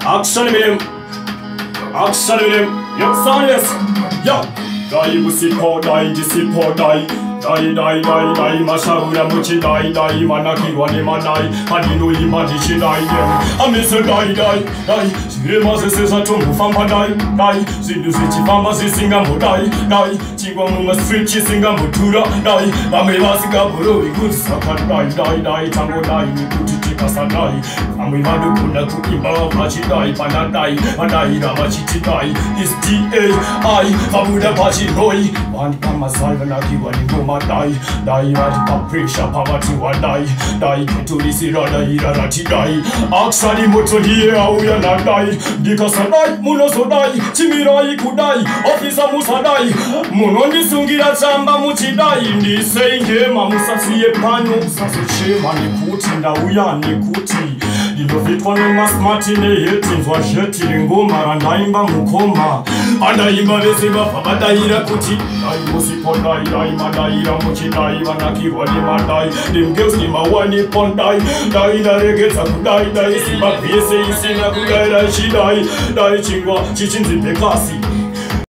Action with him. Action with him. Yep, son, yes. Yo. Die usipo, die disipo, die. Die, mashaura muchi die, manaki wani manai, hadino imadi shi die, amisa die, sirema se sesa tumbu famba die, sindu sichi famba se singa mo die, chingwa muma street chi singa mo tura, ame vasika buro ikuti saka die, tango die, nikuti tika sa die, ame vadu kuna kuimba pachi die, panadai, ramachi die, is D-A-I, fabuda pachi roi, wani kama salva naki wani goma die, radical pressure, poverty wa die, ketulisi rada irarati die, aksari moto here, auya na die, dikasa die, muno so die, chimirai kudai, officer musa die, muno nisungira chamba muchi die, ndisenge mamusasiye panyo, sasuchema nikuti, ndauya nikuti, Ilofitwa na smati ne heti Vasheti ngoma Andaimba mukoma Andaimba lesiba Pabadaira kuti Dai musipo dai madaira Mochi dai Wanakirwa ni madai Them girls ni mawani pondai Dai na regeta kudai Dai simba pese isina kudai Dai shidai Dai chingwa chichinzi pekasi